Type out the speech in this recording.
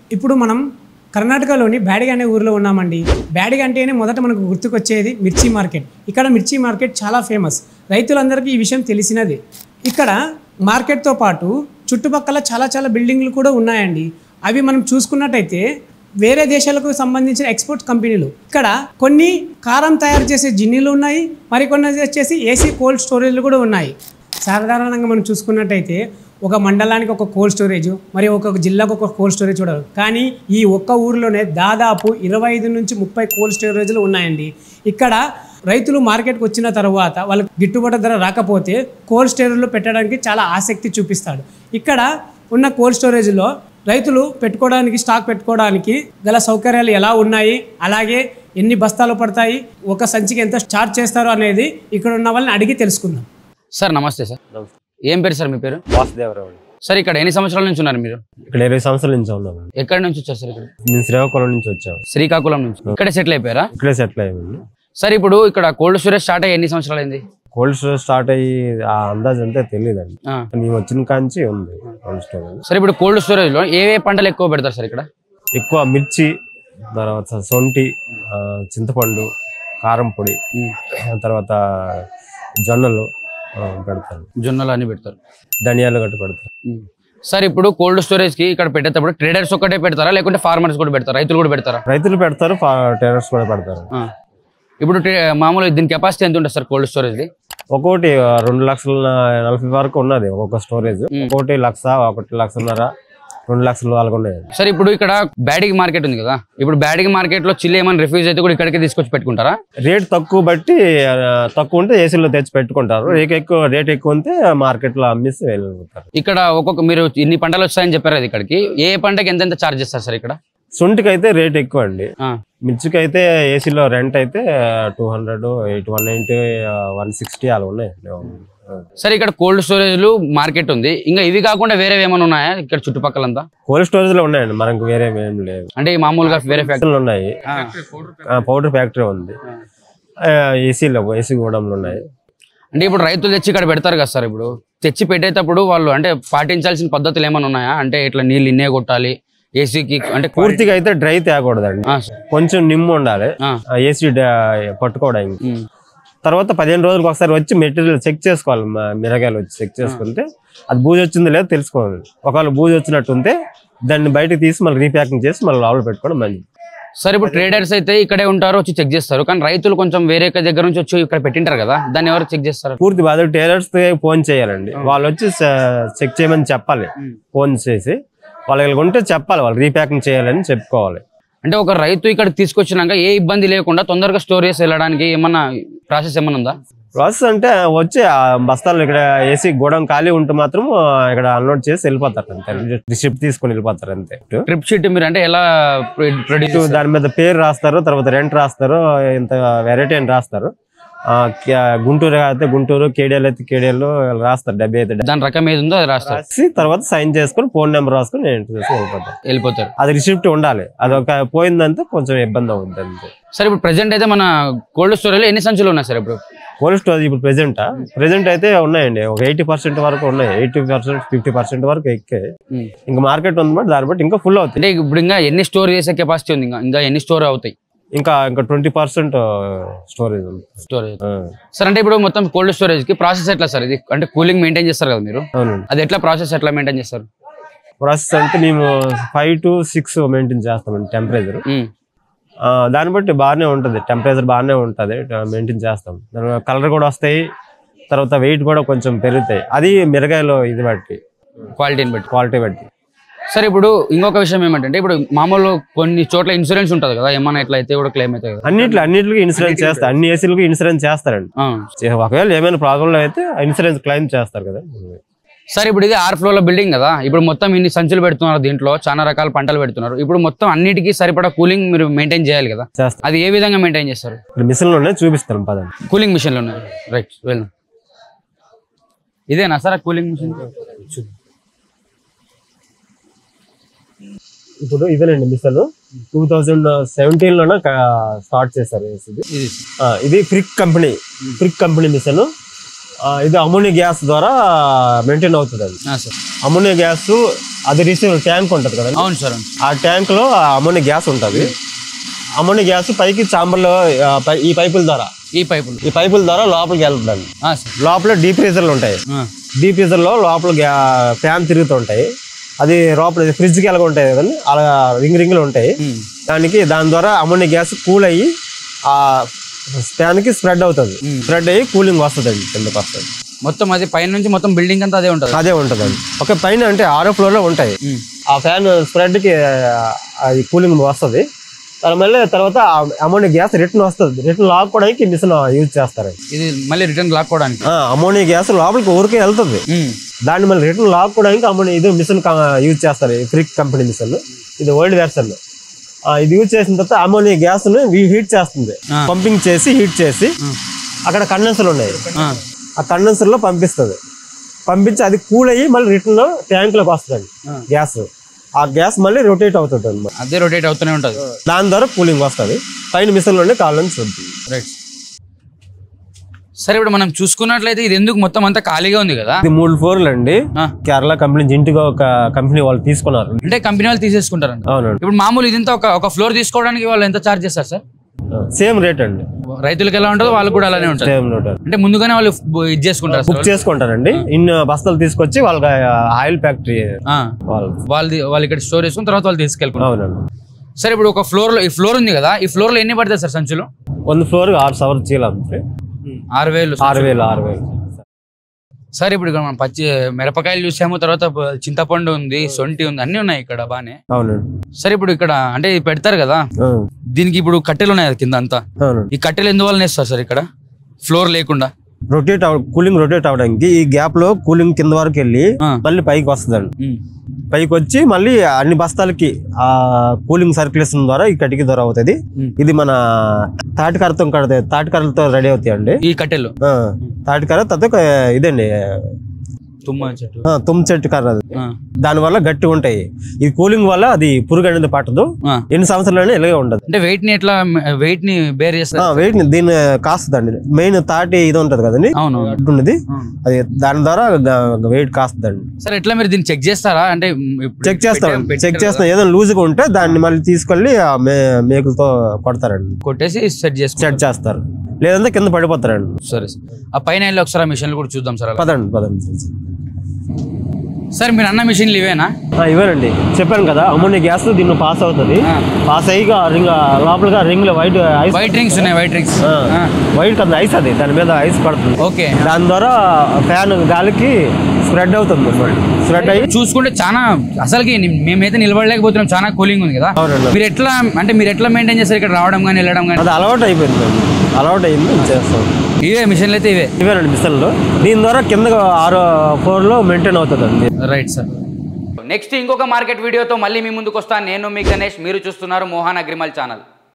ఇప్పుడు మనం కర్ణాటకలోని బ్యాడిగ అనే ఊరిలో ఉన్నామండి. బ్యాడిగ అంటేనే మొదట మనకు గుర్తుకొచ్చేది మిర్చి మార్కెట్. ఇక్కడ మిర్చి మార్కెట్ చాలా ఫేమస్, రైతులందరికీ ఈ విషయం తెలిసినది. ఇక్కడ మార్కెట్తో పాటు చుట్టుపక్కల చాలా బిల్డింగ్లు కూడా ఉన్నాయండి. అవి మనం చూసుకున్నట్టయితే వేరే దేశాలకు సంబంధించిన ఎక్స్పోర్ట్ కంపెనీలు. ఇక్కడ కొన్ని కారం తయారు చేసే జిన్నీలు ఉన్నాయి, మరికొన్ని వచ్చేసి ఏసీ కోల్డ్ స్టోరేజ్లు కూడా ఉన్నాయి. సాధారణంగా మనం చూసుకున్నట్టయితే ఒక మండలానికి ఒక కోల్డ్ స్టోరేజ్, మరి ఒక జిల్లాకు ఒక కోల్డ్ స్టోరేజ్ చూడాలి. కానీ ఈ ఒక్క ఊరిలోనే దాదాపు 25 నుంచి 30 కోల్డ్ స్టోరేజ్లు ఉన్నాయండి. ఇక్కడ రైతులు మార్కెట్కి వచ్చిన తర్వాత వాళ్ళకి గిట్టుబాటు ధర రాకపోతే కోల్డ్ స్టోరేజ్లో పెట్టడానికి చాలా ఆసక్తి చూపిస్తాడు. ఇక్కడ ఉన్న కోల్డ్ స్టోరేజ్లో రైతులు పెట్టుకోవడానికి, స్టాక్ పెట్టుకోవడానికి గల సౌకర్యాలు ఎలా ఉన్నాయి, అలాగే ఎన్ని బస్తాలు పడతాయి, ఒక సంచికి ఎంత ఛార్జ్ చేస్తారు అనేది ఇక్కడ ఉన్న వాళ్ళని అడిగి తెలుసుకుందాం. సార్ నమస్తే. సార్ ఏం పేరు సార్ మీ పేరు? వాసుదేవరావు. సార్ ఇక్కడ ఎన్ని సంవత్సరాల నుంచి ఉన్నారు మీరు? ఇక్కడ 20 సంవత్సరాల నుంచి ఉన్నాము. ఎక్కడి నుంచి వచ్చారు సార్? ఇక్కడ మేము శ్రీకాకుళం నుంచి వచ్చాము. శ్రీకాకుళం నుంచి ఇక్కడే సెటిల్ అయిపోయారా? ఇక్కడే సెటిల్ అయ్యామండి. సార్ ఇప్పుడు ఇక్కడ కోల్డ్ స్టోరేజ్ స్టార్ట్ అయ్యి ఎన్ని సంవత్సరాలు అయింది? కోల్డ్ స్టోరేజ్ స్టార్ట్ అయ్యి ఆ అందాజు అంతే తెలియదండి. మేము వచ్చిన కాంచి ఉంది కోల్డ్ స్టోరేజ్. సార్ ఇప్పుడు కోల్డ్ స్టోరేజ్ లో ఏ పంటలు ఎక్కువ పెడతారు సార్ ఇక్కడ? ఎక్కువ మిర్చి, తర్వాత సొంటి, చింతపండు, కారం పొడి, తర్వాత జొన్నలు పెడతారు. జొన్నలు అన్ని పెడతారు, ధనియాలు గట్టు పెడతారు. సార్ ఇప్పుడు కోల్డ్ స్టోరేజ్ కి ఇక్కడ పెట్టేటప్పుడు ట్రేడర్స్ ఒకటే పెడతారా, లేకుంటే ఫార్మర్స్ కూడా పెడతారా, రైతులు కూడా పెడతారా? రైతులు పెడతారు, ట్రేడర్స్ కూడా పెడతారు. ఇప్పుడు మామూలు దీని కెపాసిటీ ఎంత ఉంటుంది సార్ కోల్డ్ స్టోరేజ్? ఒక్కొక్కటి 2,40,000 వరకు ఉన్నది ఒక్కొక్క స్టోరేజ్. ఒకటి 1,00,000, 1,50,000, 2,00,000 వాళ్ళకు ఉన్నాయి. సార్ ఇప్పుడు ఇక్కడ బ్యాడిగ మార్కెట్ ఉంది కదా, ఇప్పుడు బ్యాడిగ మార్కెట్ లో చిల్లి ఏమైనా రిఫ్యూజ్ అయితే కూడా ఇక్కడికి తీసుకొచ్చి పెట్టుకుంటారా? రేట్ తక్కువ బట్టి తక్కువ ఉంటే ఏసీలో తెచ్చి పెట్టుకుంటారు. రేట్ ఎక్కువ ఉంటే మార్కెట్ లో అమ్మేసి వెళ్ళిపోతారు. ఇక్కడ ఒక్కొక్క మీరు ఇన్ని పంటలు వచ్చాయని చెప్పారు కదా, ఇక్కడికి ఏ పంటకి ఎంత ఛార్జ్ చేస్తారు సార్ ఇక్కడ? సొంటికి అయితే రేట్ ఎక్కువ అండి. మిర్చికి అయితే ఏసీలో రెంట్ అయితే 200, 190, 160 అలా ఉన్నాయి. సరే ఇక్కడ కోల్డ్ స్టోరేజ్ మార్కెట్ ఉంది, ఇంకా ఇవి కాకుండా వేరే ఏమైనా ఉన్నాయా ఇక్కడ చుట్టుపక్కలంతా? కోల్డ్ స్టోరేజ్ లో ఉన్నాయండి, మనకు వేరే ఏం లేదు. అంటే మామూలుగా వేరే ఫ్యాక్టరీలు ఉన్నాయి, పౌడర్ ఫ్యాక్టరీ ఉంది, ఏసీ గోడౌన్లు ఉన్నాయి. అంటే ఇప్పుడు రైతులు తెచ్చి ఇక్కడ పెడతారు కదా సార్, ఇప్పుడు తెచ్చి పెట్టేటప్పుడు వాళ్ళు అంటే పాటించాల్సిన పద్ధతులు ఏమైనా ఉన్నాయా? అంటే ఇట్లా నీళ్ళు ఇన్నే కొట్టాలి, ఏసీకి అంటే పూర్తిగా అయితే డ్రై తేకూడదండి, కొంచెం నిమ్ము ఉండాలి ఏసీ పట్టుకోవడానికి. తర్వాత 15 రోజులకు ఒకసారి వచ్చి మెటీరియల్ చెక్ చేసుకోవాలి. మిరగాయలు వచ్చి చెక్ చేసుకుంటే అది బూజు వచ్చిందో లేదో తెలుసుకోవాలి. ఒకవేళ బూజు వచ్చినట్టు ఉంటే దాన్ని బయటకు తీసి మళ్ళీ రీప్యాకింగ్ చేసి మళ్ళీ లోపల పెట్టుకోవడం మంచిది. సరే ఇప్పుడు ట్రేడర్స్ అయితే ఇక్కడే ఉంటారు, వచ్చి చెక్ చేస్తారు, కానీ రైతులు కొంచెం వేరే దగ్గర నుంచి వచ్చి ఇక్కడ పెట్టింటారు కదా, దాన్ని ఎవరు చెక్ చేస్తారు? పూర్తి బాధ ట్రేడర్స్ ఫోన్ చేయాలండి, వాళ్ళు వచ్చి చెక్ చేయమని చెప్పాలి. ఫోన్ చేసి వాళ్ళకి ఉంటే చెప్పాలి, వాళ్ళు రీప్యాకింగ్ చేయాలని చెప్పుకోవాలి. అంటే ఒక రైతు ఇక్కడ తీసుకొచ్చినాక ఏ ఇబ్బంది లేకుండా తొందరగా స్టోర్ చేసి వెళ్ళడానికి ఏమన్నా ప్రాసెస్ ఏమన్నా ఉందా? ప్రాసెస్ అంటే వచ్చి ఆ బస్తాలు ఇక్కడ ఏసీ గోడౌన్ ఖాళీ ఉంటే మాత్రం ఇక్కడ అన్లోడ్ చేసి వెళ్ళిపోతారు అంతే, రిసిప్ట్ తీసుకుని వెళ్ళిపోతారు అంతే. ట్రిప్ షీట్ మీరు అంటే ఎలా దాని మీద పేరు రాస్తారు, తర్వాత రెంట్ రాస్తారు, ఇంత వెరైటీ అని రాస్తారు. గుంటూరు అయితే గుంటూరు, కేడిఎల్ అయితే కేడిఎల్ రాస్తారు. 70 అయితే దాని రకం ఏది ఉందో అది రాసి తర్వాత సైన్ చేసుకుని ఫోన్ నెంబర్ రాసుకుని వెళ్ళిపోతారు. అది రిసిప్ట్ ఉండాలి, అది ఒక పోయిందంటే కొంచెం ఇబ్బంది అవుతుంది అంతే. సరే ఇప్పుడు ప్రెసెంట్ అయితే మన కోల్డ్ స్టోరేజ్ ఎన్ని సంచులు ఉన్నాయి సార్? ఇప్పుడు కోల్డ్ స్టోరేజ్ ఇప్పుడు ప్రెసెంట్ అయితే ఉన్నాయండి, ఒక 80% వరకు ఉన్నాయి. 80%, 50% వరకు ఎక్కే. ఇంకా మార్కెట్ ఉంది, దాన్ని బట్టి ఇంకా ఫుల్ అవుతుంది. ఇప్పుడు ఇంకా ఎన్ని స్టోర్ చేసే కెపాసిటీ ఉంది? ఇంకా ఎన్ని స్టోర్ అవుతాయి? ఇంకా 20% స్టోరేజ్ ఉంది. సార్ అంటే ఇప్పుడు మొత్తం కోల్డ్ స్టోరేజ్ కి ప్రాసెస్ ఎట్లా సార్? ఇది అంటే కూలింగ్ మెయింటైన్ చేస్తారు కదా మీరు, అది ఎట్లా ప్రాసెస్ ఎట్లా మెయింటైన్ చేస్తారు? ప్రాసెస్ అంటే మేము 5 to 6 మెయింటైన్ చేస్తామండి టెంపరేచర్. దాన్ని బట్టి బాగానే ఉంటుంది, టెంపరేచర్ బాగానే ఉంటుంది, మెయింటైన్ చేస్తాం. కలర్ కూడా వస్తాయి, తర్వాత వెయిట్ కూడా కొంచెం పెరుగుతాయి. అది మిరగాయలో ఇది బట్టి, క్వాలిటీ బట్టి. సరే ఇప్పుడు ఇంకొక విషయం ఏమంటే, ఇప్పుడు మామూలు కొన్ని చోట్ల ఇన్సూరెన్స్ ఉంటుంది కదా, ఏమన్నా ఇట్లా అయితే కూడా క్లెయిమ్ అవుతాయి కదా? అన్నిటికి ఇన్సూరెన్స్ చేస్తారు, అన్ని ఏసీలకు ఇన్సూరెన్స్ చేస్తారండి. ఒకవేళ ఏమైనా ప్రాబ్లం అయితే ఇన్సూరెన్స్ క్లెయిమ్ చేస్తారు కదా. సార్ ఇప్పుడు ఇది 6 ఫ్లోర్ల బిల్డింగ్ కదా, ఇప్పుడు మొత్తం ఇన్ని సంచులు పెడుతున్నారు, దీంట్లో చాలా రకాల పంటలు పెడుతున్నారు. ఇప్పుడు మొత్తం అన్నిటికీ సరిపడా కూలింగ్ మీరు మెయింటైన్ చేయాలి కదా, అది ఏ విధంగా మెయింటైన్ చేస్తారు? మిషన్లోనే చూపిస్తాం పదండి. కూలింగ్ మిషన్లు ఉన్నాయి, రైట్ వెళ్దాం. ఇదేనా సార్ కూలింగ్ మిషన్? ఇప్పుడు ఇదేనండి మిషన్ 2017లోనే స్టార్ట్ చేశారు. ఇది ఫ్రిక్ కంపెనీ మిషన్. ఇది అమోనియా గ్యాస్ ద్వారా మెయింటైన్ అవుతుంది. అది అమోనియా గ్యాస్ అది రిసీవర్ ట్యాంక్ ఉంటుంది కదా. అవును సార్. ఆ ట్యాంక్ లో అమోనియా గ్యాస్ ఉంటుంది. అమోనియా గ్యాస్ పైకి చాంబర్లో ఈ పైపుల ద్వారా లోపలికి వెళ్తుందండి. లోపల డీప్ ఫ్రీజర్లు ఉంటాయి. డీప్ ఫ్రీజర్ లో లోపల ఫ్యాన్ తిరుగుతుంటాయి. అది లోపల ఫ్రిడ్జ్కి ఎలాగ ఉంటాయి కదండి, అలా రింగులు ఉంటాయి. దాని ద్వారా అమోనియా గ్యాస్ కూల్ అయ్యి ఆ ఫ్యాన్ కి స్ప్రెడ్ అవుతుంది. స్ప్రెడ్ అయ్యి కూలింగ్ వస్తుందండి, కిందకి వస్తుంది. మొత్తం అది పైన నుంచి మొత్తం బిల్డింగ్ అంతా అదే ఉంటుందండి. ఒక పైన అంటే 6వ ఫ్లోర్ లో ఉంటాయి. ఆ ఫ్యాన్ స్ప్రెడ్ కి అది కూలింగ్ వస్తుంది. మళ్ళీ తర్వాత అమోనియా గ్యాస్ రిటర్న్ వస్తుంది. రిటర్న్ లాక్కోవడానికి మిషన్ యూజ్ చేస్తారు. ఇది మళ్ళీ రిటర్న్ లాక్కోవడానికి అమోనియా గ్యాస్ లోపలికి ఊరికే వెళ్తుంది. దాన్ని మళ్ళీ రిటర్న్ లాక్కోవడానికి ఇది మిషన్ యూజ్ చేస్తారు. Frick company machine. ఇది ఓల్డ్ వెర్షన్. ఇది యూజ్ చేసిన తర్వాత అమోనియా గ్యాస్ ను హీట్ చేస్తుంది. పంపింగ్ చేసి హీట్ చేసి అక్కడ కండెన్సర్లు ఉన్నాయి. ఆ కండెన్సర్ లో పంపించి అది కూల్ అయ్యి మళ్ళీ రిటర్న్ ట్యాంక్ లోకి వస్తుంది గ్యాస్. ఆ గ్యాస్ మళ్ళీ రొటేట్ అవుతుంది అనమాట. అదే రొటేట్ అవుతూనే ఉంటుంది. దాని ద్వారా కూలింగ్ వస్తుంది. పైన మిషన్ లోనే కావాలని చూద్దాం. రైట్. సరే, ఇప్పుడు మనం చూసుకున్నట్లయితే ఇది ఎందుకు మొత్తం అంతా ఖాళీగా ఉంది కదా? ఇది 3 ఫ్లోర్లు అండి. కేరళ కంపెనీ ఇంటిగా ఒక కంపెనీ వాళ్ళు తీసుకున్నారు. అంటే కంపెనీ వాళ్ళు తీసేసుకుంటారు. అవునండి. ఇప్పుడు మామూలు ఇదంతా ఒక ఫ్లోర్ తీసుకోవడానికి వాళ్ళు ఎంత చార్జ్ చేస్తారు సార్? సేమ్ రేట్ అండి. రైతులకు ఎలా ఉంటుందో వాళ్ళకి కూడా అలానే ఉంటుంది. అంటే ముందుగానే వాళ్ళు ఇది చేసుకుంటారు, బుక్ చేసుకుంటారండి. ఇన్ని బస్తాలు తీసుకొచ్చి వాళ్ళకి ఆయిల్ ఫ్యాక్టరీ వాళ్ళు ఇక్కడ స్టోర్ చేసుకుని తర్వాత వాళ్ళు తీసుకెళ్ళుకుంటారు. అవునండి. సరే, ఇప్పుడు ఒక ఫ్లోర్ లో ఈ ఫ్లోర్ ఉంది కదా, ఈ ఫ్లోర్ లో ఎన్ని పడతాయి సార్ సంచులు? 1 ఫ్లోర్ 6 సవర్ చీల 6,000. సరే, ఇప్పుడు ఇక్కడ మనం మిరపకాయలు చూసాము, తర్వాత చింతపండు ఉంది, సొంటి ఉంది, అన్ని ఉన్నాయి ఇక్కడ బానే. సరే, ఇప్పుడు ఇక్కడ అంటే పెడతారు కదా, దీనికి ఇప్పుడు కట్టెలు ఉన్నాయి కింద అంతా. ఈ కట్టెలు ఎందువల్ల వేస్తారు సార్ ఇక్కడ ఫ్లోర్ లేకుండా? కూలింగ్ రొటేట్ అవడానికి ఈ గ్యాప్ లో కూలింగ్ కింద వరకు వెళ్ళి మళ్ళీ పైకి వస్తుందండి. పైకి వచ్చి మళ్ళీ అన్ని బస్తాలకి ఆ కూలింగ్ సర్క్యులేషన్ ద్వారా ఈ కట్టికి ద్వారా అవుతుంది. ఇది మన తాటికర్రలతో రెడీ అవుతాయి అండి ఈ కట్టెలు. తాటికర్ర తర్వాత ఇదండి తుమ్మ చెట్టు కర్ర. దాని వల్ల గట్టి ఉంటాయి. ఈ కూలింగ్ వల్ల అది పురుగు అనేది పట్టదు. ఎన్ని సంవత్సరాలు ఇలాగే ఉండదు. అంటే వెయిట్ ని బేర్ చేస్తారు. వెయిట్ ని దీన్ని కాస్తుందండి. మెయిన్ తాటి ఇది ఉంటది కదండి, ఉన్నది అది, దాని ద్వారా వెయిట్ కాస్తుందండి. సరే, ఎట్లా మీరు దీన్ని చెక్ చేస్తారా? అంటే చెక్ చేస్తాం. ఏదైనా లూజ్ గా ఉంటే దాన్ని మళ్ళీ తీసుకెళ్లి మేకులతో కొడతారండి. కొట్టేసి సెట్ చేస్తారు. లేదంటే కింద పడిపోతారండి. సరే, ఆ పైన వెళ్ళి ఒకసారి ఆ మిషన్లు కూడా చూద్దాం సార్. పదండి. సార్, మీరు అన్న మిషన్లు ఇవేనా? ఇవేనండి. చెప్పాను కదా, అమోనియా గ్యాస్ దీన్ని పాస్ అవుతుంది. పాస్ అయ్యి లోపల రింగ్ లో వైట్ రింగ్స్ ఉన్నాయి. వైట్ కదా ఐస్, అది దాని మీద ఐస్ పడుతుంది. ఓకే. దాని ద్వారా ఫ్యాన్ గాలికి స్ప్రెడ్ అవుతుంది. స్ప్రెడ్ అయ్యి చూసుకుంటే చాలా అసలుకి మేమైతే నిలబడలేకపోతున్నాం, చాలా కూలింగ్ ఉంది కదా. మీరు ఎట్లా మెయింటైన్ చేస్తారు ఇక్కడ రావడం కానీ వెళ్ళడం కానీ? అది అలవాటు అయిపోయింది. చేస్తాం. ఇవే మిషన్లు అయితే ఇవేనండి మిషన్లు. దీని ద్వారా కింద 6వ ఫ్లోర్ లో మెయింటైన్ అవుతుంది. Right sir. నెక్స్ట్ ఇంకొక మార్కెట్ వీడియోతో మళ్ళీ మీ ముందుకు వస్తాను. నేను మీ గణేష్. మీరు చూస్తున్నారు మోహన్ అగ్రిమల్ ఛానల్.